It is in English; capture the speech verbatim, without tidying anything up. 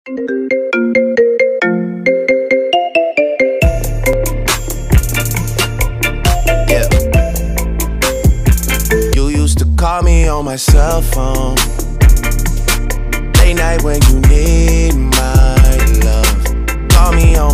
Yeah. You used to call me on my cell phone, late night when you need my love. Call me on